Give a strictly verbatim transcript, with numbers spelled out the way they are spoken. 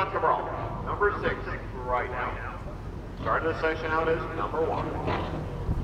Stefan Cabral, number six, right now. Starting the section out as number one.